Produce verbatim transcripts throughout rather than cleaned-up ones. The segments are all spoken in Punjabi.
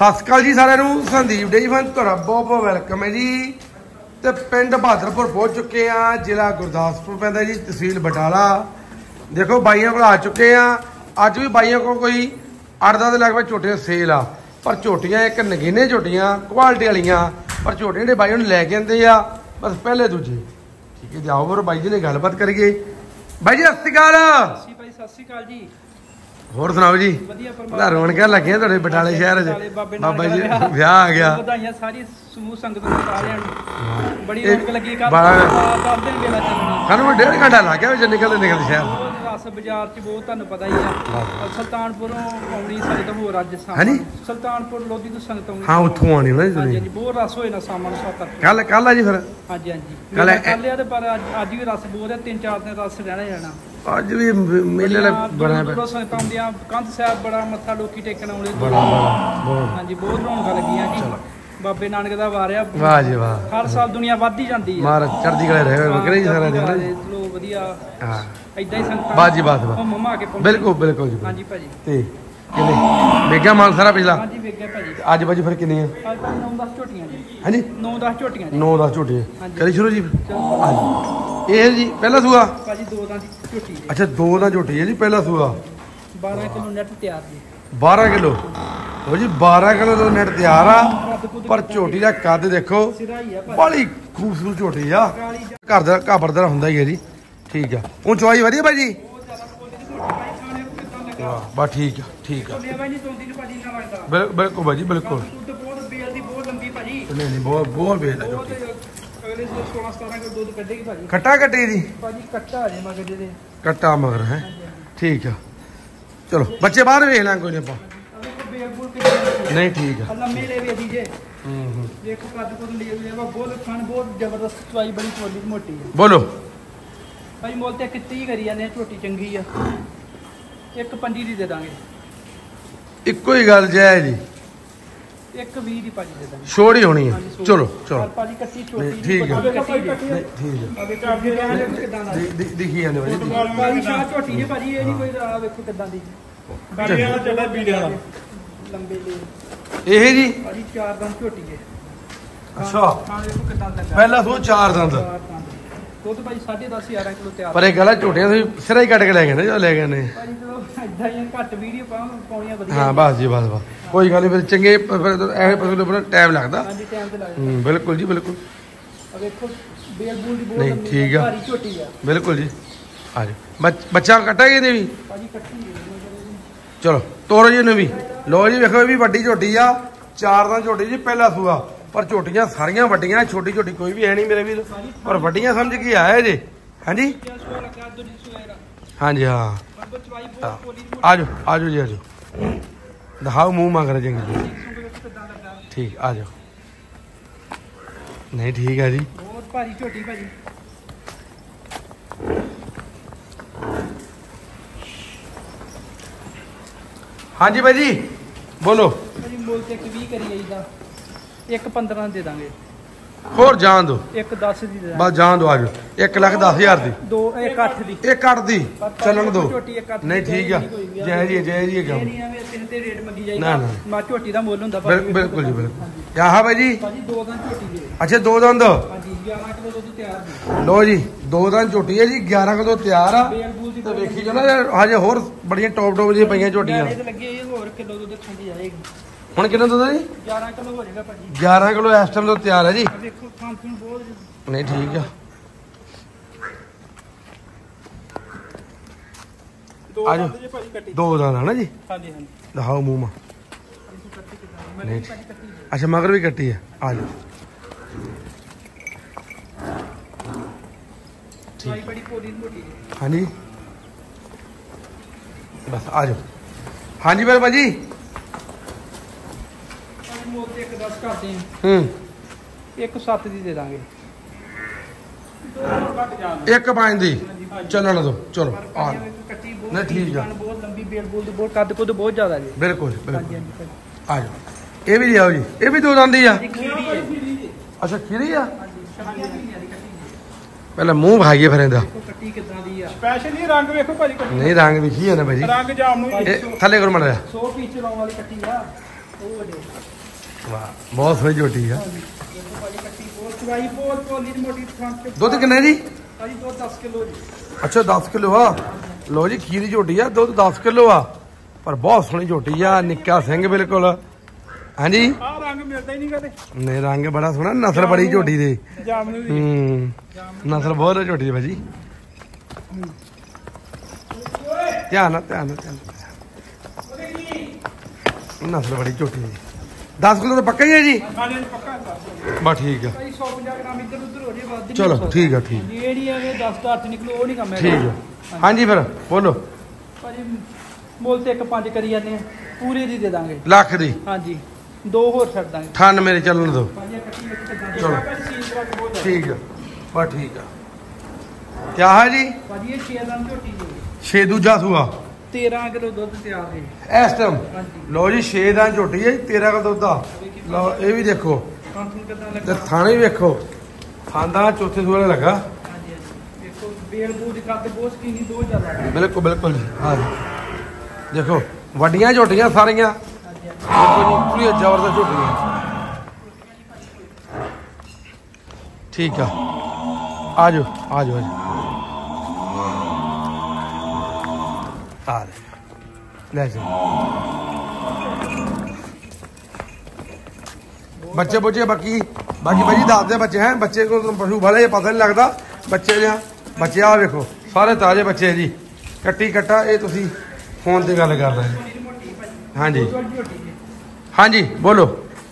ਸਤਿ ਸ਼੍ਰੀ ਅਕਾਲ ਜੀ ਸਾਰਿਆਂ ਨੂੰ। ਸੰਦੀਪ ਡੇਅਰੀ ਫਾਰਮ ਤੁਹਾਡਾ ਬਹੁਤ ਬਹੁਤ ਵੈਲਕਮ ਹੈ ਜੀ। ਤੇ ਪਿੰਡ ਬਹਾਦਰਪੁਰ ਪਹੁੰਚ ਚੁੱਕੇ ਆ, ਜ਼ਿਲ੍ਹਾ ਗੁਰਦਾਸਪੁਰ ਪੈਂਦਾ ਜੀ, ਤਹਿਸੀਲ ਬਟਾਲਾ। ਦੇਖੋ ਬਾਈਆਂ ਕੋਲ ਆ ਚੁੱਕੇ ਆ। ਅੱਜ ਵੀ ਬਾਈਆਂ ਕੋਲ ਕੋਈ ਅੱਠ ਦਸ ਲਗਭਗ ਝੋਟੀਆਂ ਸੇਲ ਆ, ਪਰ ਝੋਟੀਆਂ ਇੱਕ ਨਗੀਨੇ ਝੋਟੀਆਂ ਕੁਆਲਿਟੀ ਵਾਲੀਆਂ, ਪਰ ਝੋਟੇ ਜਿਹੜੇ ਬਾਈ ਉਹਨੂੰ ਲੈ ਕੇ ਆਉਂਦੇ ਆ ਬਸ ਪਹਿਲੇ ਦੂਜੇ। ਠੀਕ ਹੈ ਜੀ, ਆਓ ਫਿਰ ਬਾਈ ਜੀ ਨੇ ਗੱਲਬਾਤ ਕਰੀਏ। ਬਾਈ ਜੀ ਸਤਿ ਸ਼੍ਰੀ ਅਕਾਲ। ਸਤਿ ਸ਼੍ਰੀ ਅਕਾਲ ਜੀ। ਹੋਰ ਸੁਣਾਓ ਜੀ? ਵਧੀਆ ਰੌਣਕਾਂ ਲੱਗੀਆਂ ਤੁਹਾਡੇ ਬਟਾਲੇ ਸ਼ਹਿਰ ਚ। ਬਾਬਾ ਜੀ ਵਿਆਹ ਆ ਗਿਆ। ਵਧਾਈਆਂ ਸਾਰੀ ਸਮੂਹ ਸੰਗਤ ਨੂੰ, ਸਾਰਿਆਂ ਨੂੰ ਬੜੀ ਰੌਣਕ ਲੱਗੀ। ਕੱਲ ਦਸ ਦਿਨ ਵੇਲਾ ਚੱਲਣਾ, ਸਾਨੂੰ ਡੇਢ ਘੰਟਾ ਲੱਗ ਗਿਆ ਵਿੱਚ ਨਿਕਲਦੇ ਨਿਕਲਦੇ ਸ਼ਹਿਰ। ਰਸ ਬਾਜ਼ਾਰ ਚ ਬਹੁਤ ਤੁਹਾਨੂੰ ਪਤਾ ਹੀ ਆ। ਸੁਲਤਾਨਪੁਰੋਂ ਆਉਣੀ ਸੰਗਤ ਹੋਰ ਅੱਜ ਸਾਹਮਣੇ, ਸੁਲਤਾਨਪੁਰ ਲੋਧੀ ਤੋਂ ਸੰਗਤ ਆਉਣੀ। ਹਾਂ ਉੱਥੋਂ ਆਉਣੀ ਹੋਣੀ ਤੁਸੀਂ। ਹਾਂਜੀ ਬਹੁਤ ਰਸ ਹੋਏ ਨਾ ਸਾਹਮਣੇ ਸੱਤ ਕੱਲ ਕੱਲ ਆ ਜੀ ਫਿਰ। ਹਾਂਜੀ ਹਾਂਜੀ ਕੱਲ ਕੱਲ ਆ ਤੇ ਪਰ ਅੱਜ ਵੀ ਰਸ ਬਹੁਤ ਹੈ। ਤਿੰਨ ਚਾਰ ਦਿਨ ਰਸ ਰਹਿਣਾ ਜਾਣਾ। ਅੱਜ ਵੀ ਮੇਲੇ ਬੜਾ ਬੜਾ ਸੰਗਤਾਂ ਆਉਂਦੀਆਂ। ਕੰਧ ਸਾਹਿਬ ਬੜਾ ਮੱਥਾ ਲੋਕੀ ਟੇਕਣ ਆਉਂਦੇ। ਹਾਂਜੀ ਬਹੁਤ ਰੌਣਕਾਂ ਲੱਗੀਆਂ ਜੀ। ਬਾਬੇ ਨਾਨਕ ਦਾ ਵਾਰਿਆ। ਵਾਹ ਜੀ ਵਾਹ। ਹਰ ਸਾਲ ਦੁਨੀਆ ਵੱਧਦੀ ਜਾਂਦੀ ਹੈ। ਮਹਾਰਾਜ ਚੜ੍ਹਦੀ ਕਲਾ ਰਹੇ ਵਕਰੇ ਜੀ ਸਾਰਾ ਦਿਨ। ਚਲੋ ਵਧੀਆ। ਹਾਂ ਇਦਾਂ ਹੀ ਸੰਗਤਾਂ ਬਾਤ ਜੀ ਬਾਤ ਮਮਾ ਕੇ ਬਿਲਕੁਲ ਬਿਲਕੁਲ ਜੀ। ਹਾਂਜੀ ਭਾਜੀ। ਤੇ ਕਿੰਨੇ ਵੇਖਿਆ ਮਾਲ ਸਾਰਾ ਪਿਛਲਾ? ਹਾਂਜੀ ਵੇਖਿਆ ਭਾਜੀ। ਅੱਜ ਭਾਜੀ ਫਿਰ ਕਿੰਨੀਆਂ? ਅੱਜ ਨੌ ਦਸ ਝੋਟੀਆਂ ਜੀ। ਹਾਂਜੀ ਨੌ ਦਸ ਝੋਟੀਆਂ ਜੀ। ਨੌ ਦਸ ਝੋਟੀਆਂ ਕਰੀ ਸ਼ੁਰੂ ਜੀ। ਹਾਂਜੀ ਇਹ ਜੀ ਪਹਿਲਾ ਸੂਆ ਭਾਜੀ। ਦੋ ਦਾ ਝੋਟੀ। ਅੱਛਾ ਦੋ ਦਾ ਝੋਟੀ ਹੈ ਜੀ, ਪਹਿਲਾ ਸੂਆ। ਬਾਰਾਂ ਕਿਲੋ ਨੈਟ ਤਿਆਰ ਜੀ। ਬਾਰਾਂ ਕਿਲੋ ਹੋ ਜੀ। ਬਾਰਾਂ ਕਿਲੋ ਦਾ ਨੈਟ ਤਿਆਰ ਆ, ਪਰ ਝੋਟੀ ਦਾ ਕੱਦ ਦੇਖੋ ਬੜੀ ਖੂਬਸੂਰਤ ਝੋਟੀ ਆ। ਘਰ ਦਾ ਘਾਬਰ ਦਾ ਹੁੰਦਾ ਹੀ ਹੈ ਜੀ। ਠੀਕ ਆ। ਉਹ ਚਵਾਈ ਵਧੀਆ ਭਾਈ ਜੀ। ਬਸ ਠੀਕ ਆ ਠੀਕ ਆ ਬਿਲਕੁਲ ਭਾਜੀ ਬਿਲਕੁਲ। ਨਹੀਂ ਨਹੀਂ ਬਹੁਤ ਬਹੁਤ ਬੇਲ ਆ ਝੋਟੀ। ਕੱਟਾ ਕੱਟੀ ਜੀ ਕੱਟਾ ਮਗਰ ਹੈ। ਠੀਕ ਆ ਚਲੋ ਬੱਚੇ ਬਾਹਰ ਵੇਖ ਲਾਂ ਕੋਈ ਨਹੀਂ ਆਪਾਂ। ਨਹੀਂ ਠੀਕ ਆ। ਲੰਮੇ ਲੈ ਵੀ ਜੇ ਹੂੰ ਹੂੰ ਦੇਖੋ ਕੱਦ ਕੁੱਦ ਲਈ ਬਹੁਤ ਖਾਣ ਬਹੁਤ ਜ਼ਬਰਦਸਤ ਚਵਾਈ ਬੜੀ ਥੋੜੀ ਮੋਟੀ ਹੈ। ਬੋਲੋ ਭਾਈ ਮੁੱਲ ਤੇ ਕਿੱਤੀ ਕਰੀ ਜਾਂਦੇ। ਝੋਟੀ ਚੰਗੀ ਆ। ਇੱਕ ਪੰਜੀ ਦੀ ਦੇ ਦਾਂਗੇ। ਇੱਕੋ ਹੀ ਗੱਲ ਜੈ ਜੀ। ਇੱਕ ਵੀਹ ਦੀ ਭਾਜੀ ਦੇ ਦਾਂਗੇ। ਛੋੜ ਹੀ ਹੋਣੀ ਹੈ। ਚਲੋ ਚਲੋ ਭਾਜੀ ਕੱਟੀ ਛੋਟੀ ਠੀਕ ਹੈ। ਠੀਕ ਹੈ ਦਿਖੀ ਜਾਂਦੇ ਭਾਜੀ ਸ਼ਾਹ ਝੋਟੀ ਨੇ ਭਾਜੀ। ਇਹ ਨਹੀਂ ਕੋਈ ਆ ਵੇਖੋ ਕਿੱਦਾਂ ਦੀ ਲੰਬੇ ਲਈ ਇਹ ਜੀ ਭਾਜੀ। ਚਾਰ ਦੰਦ ਝੋਟੀ ਹੈ। ਅੱਛਾ ਪਹਿਲਾ ਸੋ ਚਾਰ ਦੰਦ ਦੁੱਧ ਭਾਈ ਸਾਢੇ ਦਸ ਗਿਆਰਾਂ ਕਿਲੋ ਤਿਆਰ। ਪਰ ਇਹ ਗਲਾ ਝੋਟੀਆਂ ਤੁਸੀਂ ਸਿਰਾ ਹੀ ਕੱਟ ਕੇ ਲੈ ਗਏ ਨੇ ਜੋ ਲੈ ਗਏ ਨੇ ਭਾਜੀ। ਚਲੋ ਇਦਾਂ ਹੀ ਘੱਟ ਵੀਡੀਓ ਪਾਉਣੀਆਂ ਵਧੀਆ। ਹਾਂ ਬਸ ਜੀ ਬਸ ਬਸ ਕੋਈ ਗੱਲ ਨਹੀਂ। ਫਿਰ ਚੰਗੇ ਐਵੇਂ ਪਸ਼ੂ ਨੂੰ ਟਾਈਮ ਲੱਗਦਾ। ਹਾਂਜੀ ਟਾਈਮ ਤੇ ਲੱਗਦਾ। ਹੂੰ ਬਿਲਕੁਲ ਜੀ ਬਿਲਕੁਲ। ਆ ਵੇਖੋ ਬੇਲ ਬੂਲ ਦੀ ਬਹੁਤ ਲੰਮੀ ਠੀਕ ਆ। ਭਾਰੀ ਝੋਟੀ ਆ ਬਿਲਕੁਲ ਜੀ। ਆ ਜੀ ਬੱਚਾ ਕੱਟਾਂਗੇ ਇਹਨੇ ਵੀ ਭਾਜੀ। ਕੱਟੀ ਚਲੋ ਤੋਰੋ ਜੀ ਇਹਨੂੰ ਵੀ। ਲੋ ਜੀ ਵੇਖੋ ਇਹ ਵੀ ਵੱਡੀ ਝੋਟੀ ਆ। ਚਾਰ ਦਾ ਝੋਟੀ ਜੀ ਪਹਿਲਾ ਸੂਆ, ਪਰ ਝੋਟੀਆਂ ਸਾਰੀਆਂ ਵੱਡੀਆਂ। ਛੋਟੀ ਝੋਟੀ ਕੋਈ ਵੀ ਹੈ ਨਹੀਂ ਮੇਰੇ ਵੀਰ, ਪਰ ਵੱਡੀਆਂ ਸਮਝ ਕੇ ਆਇਆ ਜੇ। ਹਾਂਜੀ ਹਾਂਜੀ ਹਾਂ ਆਜੋ ਆਜੋ ਜੀ ਆਜੋ। ਦਿਖਾਓ ਮੂੰਹ ਮੰਗ ਰਹੇ ਚੰਗੀ ਜੀ। ਠੀਕ ਆ ਜਾਓ। ਨਹੀਂ ਠੀਕ ਹੈ ਜੀ। ਬਹੁਤ ਭਾਰੀ ਝੋਟੀ ਭਾਜੀ। ਹਾਂਜੀ ਭਾਈ ਜੀ ਬੋਲੋ। ਭਾਜੀ ਮੁੱਲ ਤੇ ਇੱਕ ਵੀਹ ਕਰੀ ਜਾਈਦਾ। ਇੱਕ ਪੰਦਰਾਂ ਦੇ ਦਾਂਗੇ। ਹੋਰ ਜਾਣ ਦੋ। ਇੱਕ ਦਸ ਦੀ ਦੇ ਬਸ ਜਾਣ ਦੋ। ਆਜੋ ਇੱਕ ਲੱਖ ਦਸ ਹਜ਼ਾਰ ਦੀ। ਦੋ ਇੱਕ ਅੱਠ ਦੀ। ਇੱਕ ਅੱਠ ਦੀ ਚੱਲਣ ਦੋ। ਨਹੀਂ ਠੀਕ ਆ ਜੈ ਜੀ ਜੈ ਜੀ। ਕੰਮ ਰੇਟ ਮੰਗੀ ਜਾਈਦਾ ਨਾ ਨਾ ਮਾ ਝੋਟੀ ਦਾ ਮੁੱਲ ਹੁੰਦਾ ਬਿਲਕੁਲ ਜੀ ਬਿਲਕੁਲ। ਆਹ ਭਾਈ ਜੀ ਦੋ ਦੰਦ ਝੋਟੀ ਦੇ। ਅੱਛਾ ਦੋ ਦੰਦ ਹਾਂਜੀ। ਗਿਆਰਾਂ ਕਿਲੋ ਦੁੱਧ ਤਿਆਰ। ਲੋ ਜੀ ਦੋ ਦੰਦ ਝੋਟੀ ਹੈ ਜੀ। ਗਿਆਰਾਂ ਕਿਲੋ ਤਿਆਰ ਆ। ਤੇ ਵੇਖੀ ਜਾਓ ਨਾ ਹਜੇ ਹੋਰ ਬੜੀਆਂ ਟੌਪ ਟੌਪ ਜਿਹੀਆਂ ਪਈਆਂ ਝੋਟੀਆਂ। ਹੋਰ ਕਿਲੋ ਦੁੱਧ ਖਾਂਦੀ ਜਾਏਗੀ। ਹੁਣ ਕਿੰਨਾ ਦੁੱਧ ਹੈ ਜੀ? ਗਿਆਰਾਂ ਕਿਲੋ ਹੋ ਜਾਏਗਾ ਭਾਜੀ। ਗਿਆਰਾਂ ਕਿਲੋ ਇਸ ਟਾਈਮ ਤੋਂ ਤਿਆਰ ਹੈ ਜੀ। ਦੇਖੋ ਖਾਣ ਪੀਣ ਬਹੁਤ ਨਹੀਂ ਠੀਕ ਆ। ਆਜੋ ਦੋ ਦੰਦ ਹੈ ਨਾ ਜੀ। ਹਾਂਜੀ ਹਾਂਜੀ ਦਿਖਾਓ ਮੂੰਹ ਮਾ। ਨਹੀਂ ਅੱਛਾ ਮਗਰ ਵੀ ਕੱਟੀ ਹੈ। ਆ ਜਾਓ ਹਾਂਜੀ ਬਸ ਆ ਜਾਓ। ਹਾਂਜੀ ਫਿਰ ਭਾਜੀ ਇੱਕ ਦਸ ਕਰਦੇ ਹੂੰ ਇੱਕ ਸੱਤ ਦੀ ਦੇ ਦਾਂਗੇ। ਇੱਕ ਪੰਜ ਦੀ ਚੱਲਣ ਦੋ। ਚਲੋ ਆ ਨਹੀਂ ਠੀਕ ਆ। ਬਹੁਤ ਲੰਬੀ ਬੇਲ ਬੋਲ ਦੀ ਬਹੁਤ ਕੱਦ ਕੁੱਦ ਬਹੁਤ ਜ਼ਿਆਦਾ ਜੀ। ਬਿਲਕੁਲ ਬਿਲਕੁਲ ਆ ਜਾਓ। ਇਹ ਵੀ ਲਿਆਓ ਜੀ। ਇਹ ਵੀ ਦੋ ਦੰਦੀ ਆ। ਅੱਛਾ ਖੀਰੀ ਆ। ਪਹਿਲਾਂ ਮੂੰਹ ਭਾਈਏ ਫਿਰ ਇਹਦਾ ਕੱਟੀ ਕਿਦਾਂ ਦੀ ਆ। ਸਪੈਸ਼ਲ ਹੀ ਰੰਗ ਵੇਖੋ ਭਾਜੀ। ਨਹੀਂ ਰੰਗ ਵਿਖੀ ਆ ਨਾ ਭਾਜੀ। ਰੰਗ ਜਾਮ ਨੂੰ ਥੱਲੇ ਕਰ ਮੜ ਰਿਹਾ। ਸੌ ਪੀਸ ਚਲਾਉਣ ਵਾਲੀ ਕੱਟੀ ਆ। ਵਾਹ ਬਹੁਤ ਸੋਹਣੀ ਝੋਟੀ ਆ। ਦੁੱਧ ਕਿੰਨਾ ਜੀ? ਦਸ ਕਿਲੋ ਜੀ। ਅੱਛਾ ਦਸ ਕਿਲੋ ਆ। ਲੋ ਜੀ ਖੀਰੀ ਝੋਟੀ ਆ, ਦੁੱਧ ਦਸ ਕਿਲੋ ਆ, ਪਰ ਬਹੁਤ ਸੋਹਣੀ ਝੋਟੀ ਆ। ਨਿੱਕਾ ਸਿੰਘ ਬਿਲਕੁਲ। ਹਾਂਜੀ ਆ ਰੰਗ ਮਿਲਦਾ ਹੀ ਨਹੀਂ ਕਦੇ। ਨਹੀਂ ਰੰਗ ਬੜਾ ਸੋਹਣਾ, ਨਸਲ ਬੜੀ ਝੋਟੀ ਦੇ। ਹੂੰ ਨਸਲ ਬਹੁਤ ਹੈ ਝੋਟੀ ਦੀ ਭਾਜੀ। ਧਿਆਨ ਨਾਲ ਧਿਆਨ ਨਾਲ ਧਿਆਨ ਨਸਲ ਬੜੀ ਝੋਟੀ ਦੀ। ਦਸ ਕਿਲੋ ਤਾਂ ਪੱਕਾ ਹੀ ਹੈ ਜੀ? ਬਸ ਠੀਕ ਆ। ਚਲੋ ਠੀਕ ਆ ਠੀਕ। ਠੀਕ ਆ ਹਾਂਜੀ ਫਿਰ ਬੋਲੋ। ਭਾਜੀ ਮੁੱਲ ਤੇ ਇੱਕ ਪੰਜ ਕਰੀ ਜਾਂਦੇ ਆ, ਪੂਰੇ ਦੀ ਦੇ ਦਾਂਗੇ ਲੱਖ ਦੀ। ਹਾਂਜੀ ਦੋ ਹੋਰ ਛੱਡ ਦਾਂਗੇ। ਠੰਨ ਮੇਰੇ ਚੱਲਣ ਦੋ। ਚਲੋ ਠੀਕ ਆ ਬਸ ਠੀਕ ਆ। ਕਿਆ ਹੈ ਜੀ? ਭਾਜੀ ਇਹ ਛੇ ਦੰਦ ਝੋਟੀ ਜੀ। ਛੇ ਦੂਜਾ ਸੂਆ ਤੇਰਾਂ ਕਿਲੋ ਦੁੱਧ ਤਿਆਰ ਹੈ ਇਸ ਟਾਈਮ। ਲੋ ਜੀ ਛੇ ਦਾ ਝੋਟੀ ਹੈ, ਤੇਰਾਂ ਕਿਲੋ ਦੁੱਧ ਆ। ਲਓ ਇਹ ਵੀ ਦੇਖੋ ਤੇ ਥਾਣੇ ਵੀ ਵੇਖੋ, ਖਾਂਦਾ ਚੌਥੇ ਸੂਏ ਲੱਗਾ। ਬਿਲਕੁਲ ਬਿਲਕੁਲ ਜੀ। ਹਾਂ ਦੇਖੋ ਵੱਡੀਆਂ ਝੋਟੀਆਂ ਸਾਰੀਆਂ ਪੂਰੀ ਜ਼ਬਰਦਸਤ ਝੋਟੀਆਂ। ਠੀਕ ਆ ਆ ਜਾਓ ਆ ਜਾਓ ਆ ਲੈ ਜਾਓ। ਬੱਚੇ ਬੁੱਚੇ ਬਾਕੀ ਬਾਕੀ ਭਾਜੀ ਦੱਸਦੇ ਬੱਚੇ ਹੈ। ਬੱਚੇ ਕੋਲ ਪਸ਼ੂ ਵਾਲੇ ਪਤਾ ਨਹੀਂ ਲੱਗਦਾ ਬੱਚੇ ਜਾਂ ਬੱਚੇ ਆ ਵੇਖੋ ਸਾਰੇ ਤਾਜ਼ੇ ਬੱਚੇ ਜੀ। ਕੱਟੀ ਕੱਟਾ ਇਹ ਤੁਸੀਂ ਫੋਨ ਤੇ ਗੱਲ ਕਰ ਰਹੇ। ਹਾਂਜੀ ਹਾਂਜੀ ਬੋਲੋ।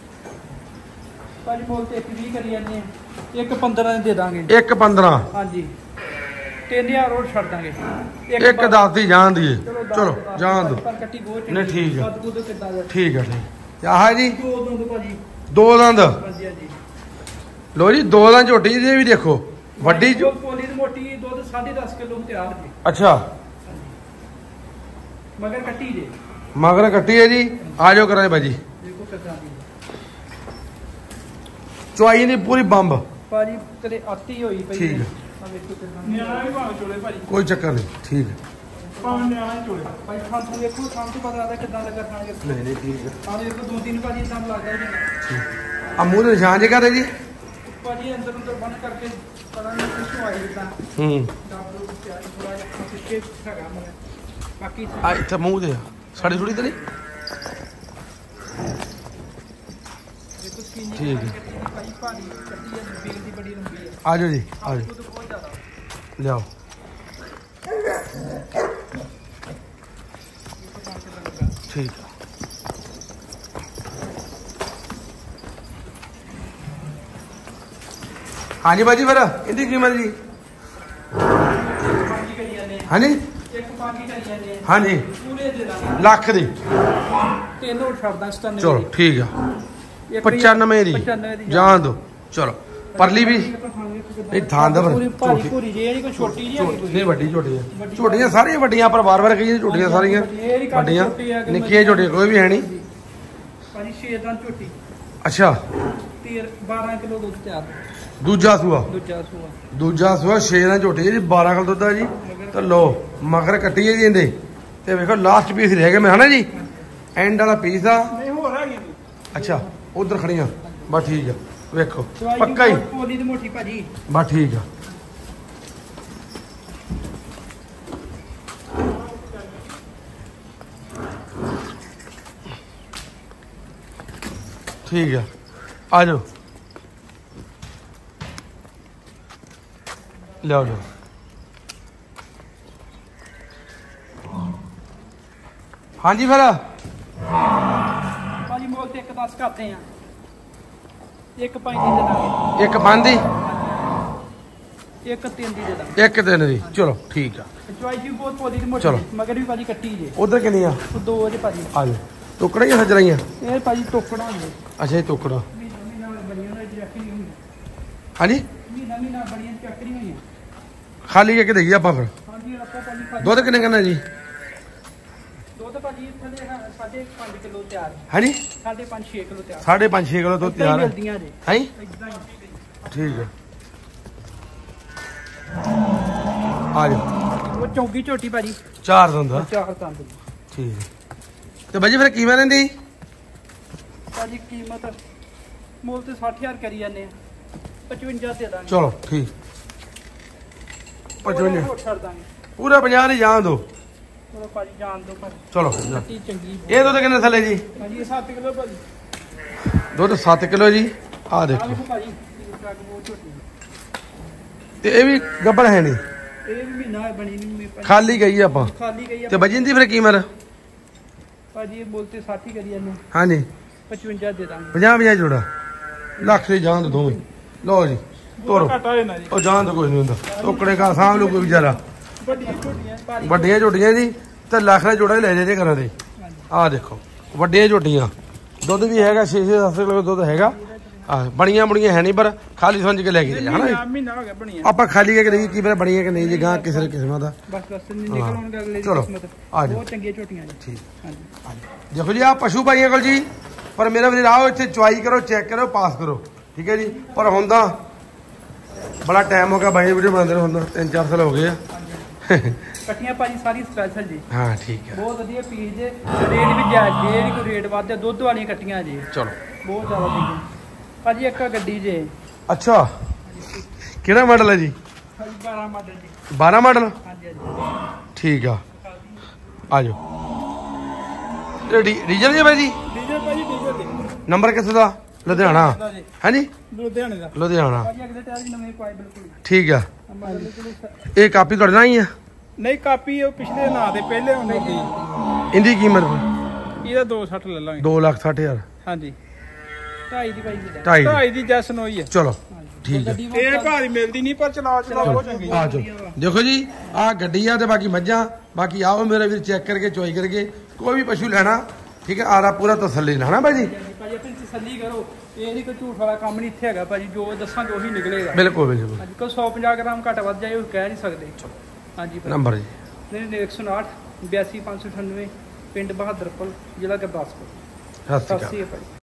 ਭਾਜੀ ਬੋਲ ਤੇ ਇੱਕ ਵੀਹ ਕਰੀ ਜਾਂਦੇ ਆ, ਇੱਕ ਪੰਦਰਾਂ ਦੇ ਦਾਂਗੇ। ਇੱਕ ਪੰਦਰਾਂ ਹਾਂਜੀ ਤਿੰਨ ਹਜ਼ਾਰ ਹੋਰ ਛੱਡ ਦਾਂਗੇ। ਇੱਕ ਦਸ ਦੀ ਜਾਣ ਦੀ। ਚਲੋ ਜਾਣ ਦੋ। ਨਹੀਂ ਠੀਕ ਆ ਠੀਕ ਆ ਠੀਕ। ਆਹ ਜੀ ਦੋ ਦੰਦ। ਲੋ ਜੀ ਦੋ ਦੰਦ ਝੋਟੀ ਜੀ ਵੀ ਦੇਖੋ ਵੱਡੀ ਮੋਟੀ ਦੁੱਧ ਸਾਢੇ ਦਸ ਕਿਲੋ ਤਿਆਰ ਜੀ। ਅੱਛਾ ਮਗਰ ਕੱਟੀ ਜੇ। ਮਗਰ ਕੱਟੀ ਹੈ ਜੀ। ਆ ਜਾਓ ਕਰਾਂ ਭਾਜੀ। ਚੁਆਈ ਦੀ ਪੂਰੀ ਬੰਬ ਭਾਜੀ ਤੇਰੇ ਆਤੀ ਹੋਈ ਪਈ। ਠੀਕ ਹੈ ਕੋਈ ਚੱਕਰ ਨਹੀਂ ਠੀਕ ਹੈ। ਭਾਈ ਖਾਂ ਤੋਂ ਦੇਖੋ ਖਾਂ ਤੋਂ ਪਤਾ ਲੱਗਦਾ ਕਿੱਦਾਂ ਲੱਗਾ ਖਾਣਗੇ। ਨਹੀਂ ਨਹੀਂ ਠੀਕ ਹੈ। ਆ ਦੇਖੋ ਦੋ ਤਿੰਨ ਭਾਜੀ ਇਦਾਂ ਲੱਗਦਾ ਜੀ। ਆ ਮੂੰਹ ਦੇ ਨਿਸ਼ਾਨ ਜੇ ਕਰੇ ਜੀ ਭਾਜੀ ਅੰਦਰ ਅੰਦਰ ਬੰਦ ਕਰਕੇ ਪਤਾ ਨਹੀਂ ਕਿੱਥੋਂ ਆਈ ਇਦਾਂ। ਹੂੰ ਥੋੜਾ ਜਿਹਾ ਪਿੱਛੇ ਹੈਗਾ ਮਗਰ ਬਾਕੀ ਆ ਇੱਥੇ ਮੂੰਹ ਦੇ ਸਾਡੀ ਥੋੜੀ ਤੇ ਨਹੀਂ। ਠੀਕ ਹੈ ਆ ਜਾਓ ਜੀ ਆ ਜਾਓ ਲਿਆਓ। ਠੀਕ ਹੈ ਹਾਂਜੀ ਭਾਜੀ ਫਿਰ ਇਹਦੀ ਕੀਮਤ ਜੀ? ਹਾਂਜੀ ਹਾਂਜੀ ਲੱਖ ਦੀ। ਤਿੰਨ ਹੋਰ ਛੱਡ ਦਾਂ ਸਤਾਨਵੇਂ। ਚਲੋ ਠੀਕ ਆ ਪਚਾਨਵੇਂ ਦੀ ਜਾਣ ਦੋ। ਚਲੋ ਪਰਲੀ ਵੀ ਨਹੀਂ ਥਾਂ ਦਾ ਨਹੀਂ ਵੱਡੀ ਝੋਟੀ ਹੈ। ਝੋਟੀਆਂ ਸਾਰੀਆਂ ਵੱਡੀਆਂ ਪਰ ਵਾਰ ਵਾਰ ਕਹੀਏ ਝੋਟੀਆਂ ਸਾਰੀਆਂ ਵੱਡੀਆਂ। ਨਿੱਕੀਆਂ ਝੋਟੀਆਂ ਕੋਈ ਵੀ ਹੈ ਨਹੀਂ। ਅੱਛਾ ਬਾਰਾਂ ਕਿਲੋ ਦੁੱਧ ਤਿਆਰ। ਦੂਜਾ ਸੂਆ ਦੂਜਾ ਸੂਆ ਦੂਜਾ ਸੂਆ ਛੇ ਦਾ ਝੋਟੀ ਹੈ ਜੀ। ਬਾਰਾਂ ਕਿਲੋ ਦੁੱਧ ਆ ਜੀ। ਤੇ ਲੋ ਮਗਰ ਕੱਟੀ ਹੈ ਜੀ ਇਹਦੇ ਤੇ ਵੇਖੋ ਲਾਸਟ ਪੀਸ ਰਹਿ ਗਿਆ ਮੈਂ ਹਨਾ ਜੀ। ਐਂਡ ਵਾਲਾ ਪੀਸ ਆ। ਅੱਛਾ ਉਧਰ ਖੜੀਆਂ ਬਸ ਠੀਕ ਆ ਵੇਖੋ ਪੱਕਾ ਹੀ ਪੋਲੀ ਦੀ ਮੋਟੀ ਭਾਜੀ ਬਸ ਠੀਕ ਆ। ਠੀਕ ਆ ਆ ਜਾਓ ਲਿਆਓ ਲਿਆਓ। ਹਾਂਜੀ ਫਿਰ ਭਾਜੀ ਮੋਲ ਤੇ ਇੱਕ ਦਸ ਕਰਦੇ ਆ। ਇੱਕ ਪੰਜ ਦੀ ਦੇ ਦਾਂਗੇ। ਇੱਕ ਪੰਜ ਦੀ ਇੱਕ ਤਿੰਨ ਦੀ ਦੇ ਦਾਂਗੇ। ਇੱਕ ਤਿੰਨ ਦੀ ਚਲੋ ਠੀਕ ਆ। ਚੁਆਈ ਜੀ ਬਹੁਤ ਪੋਲੀ ਦੀ ਮੋਟੀ ਮਗਰ ਵੀ ਭਾਜੀ ਕੱਟੀ ਜੇ। ਉਧਰ ਕਿੰਨੀ ਆ? ਦੋ ਜੇ ਭਾਜੀ। ਆ ਜਾਓ ਟੁਕੜਾ ਹੀ ਹਜਰਾਈਆਂ ਇਹ ਭਾਜੀ ਟੋਕੜਾ ਜੇ। ਅੱਛਾ ਇਹ ਟੁਕੜਾ ਹਾਂਜੀ ਮਹੀਨਾ ਬੜੀਆਂ ਚੱਕਰੀ ਹੋਈਆਂ ਖਾਲੀ ਕਰਕੇ ਦੇਈਏ ਆਪਾਂ ਫਿਰ। ਹਾਂਜੀ ਆਪਾਂ ਭਾਜੀ ਦੁੱਧ ਕਿੰਨੇ ਕਰਨਾ ਜੀ? ਦੁੱਧ ਭਾਜੀ ਥੱਲੇ ਸਾਢੇ ਪੰਜ ਕਿਲੋ ਤਿਆਰ। ਹਾਂਜੀ ਸਾਢੇ ਪੰਜ ਛੇ ਕਿਲੋ ਤਿਆਰ। ਸਾਢੇ ਪੰਜ ਛੇ ਕਿਲੋ ਦੁੱਧ ਤਿਆਰ ਹੈ। ਹਾਂਜੀ ਠੀਕ ਹੈ ਆ ਜਾਓ। ਉਹ ਚੌਂਕੀ ਝੋਟੀ ਭਾਜੀ ਚਾਰ ਦੰਦ ਚਾਰ ਦੰਦ ਠੀਕ ਹੈ। ਤੇ ਬਾਜੀ ਫਿਰ ਕਿਵੇਂ ਰਹਿੰਦੀ? ਭਾਜੀ ਕੀਮਤ ਮੁੱਲ ਤੇ ਸੱਠ ਹਜ਼ਾਰ ਕਰੀ ਜਾਂਦੇ ਆ, ਪਚਵੰਜਾ ਦੇ ਦਾਂਗੇ। ਚਲੋ ਠੀਕ, ਪਚਵੰਜਾ ਹੋਰ ਛੱਡ ਦਾਂਗੇ, ਪੂਰਾ ਪੰਜਾਹ ਨਹੀਂ ਜਾਣ ਦੋ। ਚਲੋ ਭਾਜੀ ਜਾਣ ਦੋ ਭਾਜੀ। ਚਲੋ ਕੱਟੀ ਚੰਗੀ ਇਹ ਦੁੱਧ ਕਿੰਨੇ ਥੱਲੇ ਜੀ? ਭਾਜੀ ਇਹ ਸੱਤ ਕਿਲੋ ਭਾਜੀ, ਦੁੱਧ ਸੱਤ ਕਿਲੋ ਜੀ। ਆ ਆਹ ਦੇਖੋ ਵੇਖੋ ਭਾਜੀ ਟਰੱਕ ਬਹੁਤ ਝੋਟੀ, ਤੇ ਇਹ ਵੀ ਗੱਬੜ ਹੈ ਨਹੀਂ, ਇਹ ਵੀ ਮਹੀਨਾ ਹੋਇਆ ਬਣੀ ਨਹੀਂ ਭਾਜੀ, ਖਾਲੀ ਗਈ ਆਪਾਂ ਖਾਲੀ ਗਈ ਆ ਤੇ ਵਜਨ ਦੀ ਫਿਰ ਕੀਮਤ ਭਾਜੀ। ਇਹ ਮੁੱਲ ਤੇ ਸੱਠ ਹੀ ਕਰੀ ਜਾਂਦੇ, ਹਾਂਜੀ ਪਚਵੰਜਾ ਦੇ ਦਾਂਗੇ। ਪੰਜਾਹ ਪੰਜਾਹ ਜੋੜਾ ਲੱਖ ਦੀ ਜਾਣ ਦੋ ਦੋਵੇਂ। ਲਓ ਜੀ ਤੋਰੋ, ਘਾਟਾ ਹੋਇਆ ਨਾ ਜੀ, ਉਹ ਜਾਣ ਤੋਂ ਕੁਝ ਨਹੀਂ ਹੁੰਦਾ, ਟੋਕੜੇ ਕਾ ਸਾਂਭ ਲਓ ਕੋਈ ਵਿਚਾਰਾ। ਵੱਡੀਆਂ ਝੋਟੀਆਂ ਭਾਰੀ, ਵੱਡੀਆਂ ਝੋਟੀਆਂ ਜੀ ਤੇ ਲੱਖ ਦਾ ਜੋੜਾ ਹੀ ਲੈ ਜੇ ਘਰਾਂ ਦੇ। ਆਹ ਦੇਖੋ ਵੱਡੀਆਂ ਝੋਟੀਆਂ, ਦੁੱਧ ਵੀ ਹੈਗਾ ਛੇ ਛੇ ਸੱਤ ਕਿਲੋ ਦੁੱਧ ਹੈਗਾ। ਆ ਬਣੀਆਂ ਬੁਣੀਆਂ ਹੈ ਨਹੀਂ, ਪਰ ਖਾਲੀ ਸਮਝ ਕੇ ਲੈ ਕੇ ਜਾਣਾ ਜੀ। ਮਹੀਨਾ ਹੋ ਗਿਆ ਬਣੀਆਂ, ਆਪਾਂ ਖਾਲੀ ਕਰਕੇ ਦੇਖੀ ਕੀ ਪਤਾ ਬਣੀਆਂ ਕਿ ਨਹੀਂ ਜੀ, ਗਾਂ ਕਿਸੇ ਕਿਸਮਾਂ ਦਾ। ਬਸ ਬਸ ਨਿਕਲ ਆਉਣ ਅਗਲੇ ਦੀ ਚਲੋ, ਕਿਸਮਤ। ਆ ਜਾਓ। ਬਹੁਤ ਚੰਗੀਆਂ ਝੋਟੀਆਂ ਜੀ। ਠੀਕ, ਹਾਂਜੀ ਦੇਖੋ ਜੀ ਆ ਪਸ਼ੂ ਭਾਈਆਂ ਕੋਲ ਜੀ, ਪਰ ਮੇਰਾ ਵੀਰ ਆਓ ਇੱਥੇ ਚੁਆਈ ਕਰੋ, ਚੈੱਕ ਕਰੋ, ਪਾਸ ਕਰੋ, ਠੀਕ ਹੈ ਜੀ। ਪਰ ਹੁਣ ਤਾਂ ਬੜਾ ਟਾਈਮ ਹੋ ਗਿਆ ਬਾਈ ਵੀਡੀਓ ਬਣਾਉਂਦੇ ਨੂੰ, ਹੁਣ ਤਾਂ ਤਿੰਨ ਚਾਰ ਸਾਲ ਹੋ ਗਏ ਆ। ਕੱਟੀਆਂ ਭਾਜੀ ਸਾਰੀ ਸਪੈਸ਼ਲ ਜੀ, ਹਾਂ ਠੀਕ ਹੈ, ਬਹੁਤ ਵਧੀਆ ਪੀਸ ਜੇ, ਰੇਟ ਵੀ ਜਾਇਜ਼ ਜੇ, ਇਹ ਵੀ ਕੋਈ ਰੇਟ ਵੱਧ ਹੈ, ਦੁੱਧ ਵਾਲੀਆਂ ਕੱਟੀਆਂ ਜੀ, ਚਲੋ ਬਹੁਤ ਜ਼ਿਆਦਾ ਚੰਗੀਆਂ ਭਾਜੀ। ਇੱਕ ਗੱਡੀ ਜੇ ਅੱਛਾ, ਕਿਹੜਾ ਮਾਡਲ ਹੈ ਜੀ? ਭਾਜੀ ਬਾਰਾਂ ਮਾਡਲ ਜੀ। ਬਾਰਾਂ ਮਾਡਲ, ਹਾਂਜੀ ਹਾਂਜੀ ਠੀਕ ਆ। ਆ ਜਾਓ, ਇਹ ਡੀ- ਡੀਜ਼ਲ ਜੀ ਬਾਈ ਜੀ? ਡੀਜ਼ਲ ਭਾਜੀ ਡੀਜ਼ਲ ਦੇ ਨੰਬਰ ਕਿੱਥੇ ਦਾ? ਲੁਧਿਆਣਾ, ਹਾਂਜੀ ਲੁਧਿਆਣੇ ਦਾ ਲੁਧਿਆਣਾ, ਭਾਜੀ। ਅਗਲੇ ਟਾਇਰ ਵੀ ਨਵੇਂ ਪਾਏ ਬਿਲਕੁਲ, ਠੀਕ ਆ। ਹਾਂਜੀ। ਇਹ ਕਾਪੀ ਤੁਹਾਡੇ ਨਾਲ ਹੀ ਆ? ਨਹੀਂ ਕਾਪੀ ਉਹ ਪਿਛਲੇ ਨਾਂ ਦੇ ਪਹਿਲੇ ਹੁੰਦੇ ਸੀ, ਇਹਦੀ ਕੀਮਤ ਇਹਦਾ ਦੋ ਸੱਠ ਲੈ ਲਾਂਗੇ। ਦੋ ਲੱਖ ਸੱਠ ਹਜ਼ਾਰ, ਹਾਂਜੀ ਢਾਈ ਦੀ ਭਾਈ ਦੀ, ਢਾਈ ਦੀ। ਢਾਈ ਦੀ ਜੈਸ ਨੋਈ ਹੈ। ਚਲੋ ਠੀਕ ਹੈ। ਇਹ ਭਾਰੀ ਮਿਲਦੀ ਨਹੀਂ, ਪਰ ਚਲਾ ਚਲਾ ਬਹੁਤ ਚੰਗੀ ਆ ਜਾਓ, ਦੇਖੋ ਜੀ ਆਹ ਗੱਡੀ ਆ ਤੇ ਬਾਕੀ ਮੱਝਾਂ। ਬਾਕੀ ਆਓ ਮੇਰੇ ਵੀਰ ਚੈੱਕ ਕਰਕੇ ਚੋਈ ਕਰਕੇ ਕੋਈ ਵੀ ਪਸ਼ੂ ਲੈਣਾ, ਠੀਕ ਹੈ, ਆਰਾ ਪੂਰਾ ਤਸੱਲੀ ਨਾਲ ਨਾ ਭਾਜੀ। ਭਾਜੀ ਆਪਣੀ ਤਸੱਲੀ ਕਰੋ, ਇਹ ਨਹੀਂ ਕੋਈ ਝੂਠ ਵਾਲਾ ਕੰਮ ਨਹੀਂ ਇੱਥੇ ਹੈਗਾ ਭਾਜੀ, ਜੋ ਦੱਸਾਂਗੇ ਉਹੀ ਨਿਕਲੇਗਾ। ਬਿਲਕੁਲ ਬਿਲਕੁਲ। ਅੱਜ ਕੱਲ੍ਹ ਸੌ ਪੰਜਾਹ ਗ੍ਰਾਮ ਘੱਟ ਵੱਧ ਜਾਏ ਉਹ ਕਹਿ ਨਹੀਂ ਸਕਦੇ। ਹਾਂਜੀ ਭਾਜੀ। ਨੰਬਰ ਜੀ? ਨਹੀਂ ਨਹੀਂ ਇੱਕ ਸੌ ਉਨਾਹਠ ਬਿਆਸੀ ਪੰਜ ਸੌ ਅਠਾਨਵੇਂ, ਪਿੰਡ ਬਹਾਦਰਪੁਰ, ਜ਼ਿਲ੍ਹਾ ਗੁਰਦਾਸਪੁਰ। ਸਤਿ ਸ਼੍ਰੀ ਸਤਿ ਅਕਾਲ। ਸ਼੍ਰੀ ਅਕਾਲ।